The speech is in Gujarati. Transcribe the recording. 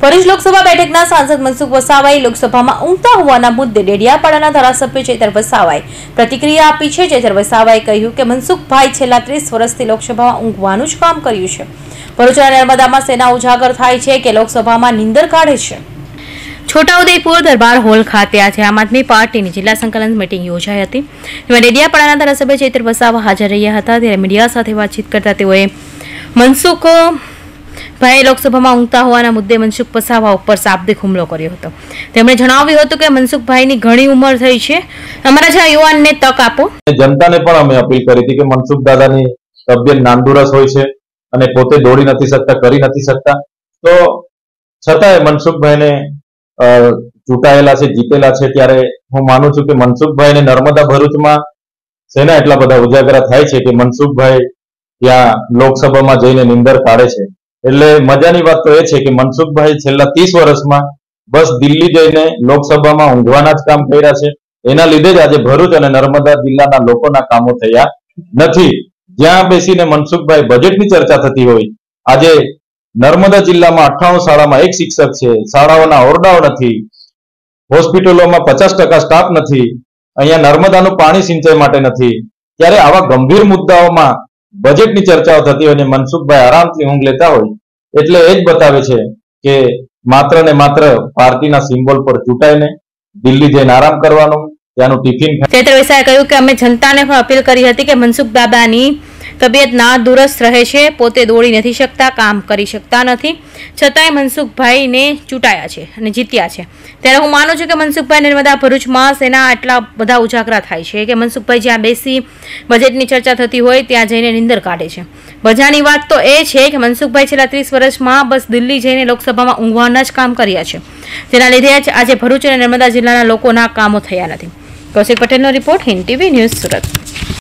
ભરૂચ લોકસભા બેઠકના સાંસદ મનસુખ વસાવાએ લોકસભામાં ઊંઘતા હોવાના મુદ્દે ડેડિયાપાડાના ધારાસભ્ય ચૈતર વસાવાએ પ્રતિક્રિયા આપી છે। ચૈતર વસાવાએ કહ્યું કે મનસુખભાઈ છેલ્લા 30 વર્ષથી લોકસભામાં ઊંઘવાનું જ કામ કર્યું છે। ભરૂચના નર્મદામાં સેના ઉજાગર થાય છે કે લોકસભામાં નીંદર કાઢે છે। છોટાઉદેપુર દરબાર હોલ ખાતે આજે આમ આદમી પાર્ટીની જિલ્લા સંકલન મીટિંગ યોજાઈ હતી, જેમાં ડેડિયાપાડાના ધારાસભ્ય ચૈતર વસાવા હાજર રહ્યા હતા। ત્યારે મીડિયા સાથે વાતચીત કરતા તેઓએ મનસુખભાઈ લોકસભામાં ઊંઘતા હોવાના મુદ્દે મનસુખ વસાવા ઉપર શાબ્દિક હુમલો કર્યો હતો। તેમણે જણાવ્યું હતું કે મનસુખભાઈની ઘણી ઉંમર થઈ છે, અમારા જેવા યુવાનને તક આપો। જનતાને પણ અમે અપીલ કરી હતી કે મનસુખ દાદાની તબિયત નાંદુરસ્ત હોય છે અને પોતે દોડી નથી શકતા, કરી નથી શકતા, તો છતાંય મનસુખભાઈને ચૂંટાયેલા છે, જીતેલા છે। ત્યારે હું માનું છું કે મનસુખભાઈને નર્મદા ભરૂચમાં શેના એટલા બધા ઉજાગરા થાય છે કે મનસુખભાઈ ત્યાં લોકસભામાં જઈને નીંદર કાઢે છે। એટલે મજાની વાત તો એ છે કે મનસુખભાઈ છેલ્લા 30 વર્ષમાં બસ દિલ્હી જઈને લોકસભામાં ઊંઘવાના જ કામ કર્યા છે। એના લીધે જ આજે ભરૂચ અને નર્મદા જિલ્લાના લોકોના કામો થયા નથી। જ્યાં બેસીને મનસુખભાઈ બજેટની ચર્ચા થતી હોય, આજે નર્મદા જિલ્લામાં 98 શાળામાં એક શિક્ષક છે, શાળાઓના ઓરડાઓ નથી, હોસ્પિટલોમાં 50% સ્ટાફ નથી, અહીંયા નર્મદાનું પાણી સિંચાઈ માટે નથી। ત્યારે આવા ગંભીર મુદ્દાઓમાં બજેટની ચર્ચાઓ થતી હોય અને મનસુખભાઈ આરામથી ઊંઘ લેતા હોય, એટલે એ જ બતાવે છે કે માત્ર ને માત્ર પાર્ટીના સિમ્બોલ પર ચૂંટાઈને દિલ્હી જઈને આરામ કરવાનું, ત્યાંનું ટિફિન। ચૈતર વસાવાએ કહ્યું કે અમે જનતાને પણ અપીલ કરી હતી કે મનસુખ દાદાની તબિયત નાદુરસ્ત રહે છે, પોતે દોડી નથી શકતા, કામ કરી શકતા નથી, છતાંય મનસુખભાઈને ચૂંટાયા છે અને જીત્યા છે। ત્યારે હું માનું છું કે મનસુખભાઈ નર્મદા ભરૂચમાં શેના આટલા બધા ઉજાગરા થાય છે કે મનસુખભાઈ જ્યાં બેસી બજેટની ચર્ચા થતી હોય ત્યાં જઈને નીંદર કાઢે છે। મજાની વાત તો એ છે કે મનસુખભાઈ છેલ્લા 30 વર્ષમાં બસ દિલ્હી જઈને લોકસભામાં ઊંઘવાના જ કામ કર્યા છે, જેના લીધે જ આજે ભરૂચ અને નર્મદા જિલ્લાના લોકોના કામો થયા નથી। કૌશિક પટેલનો report, Hind TV news, Surat.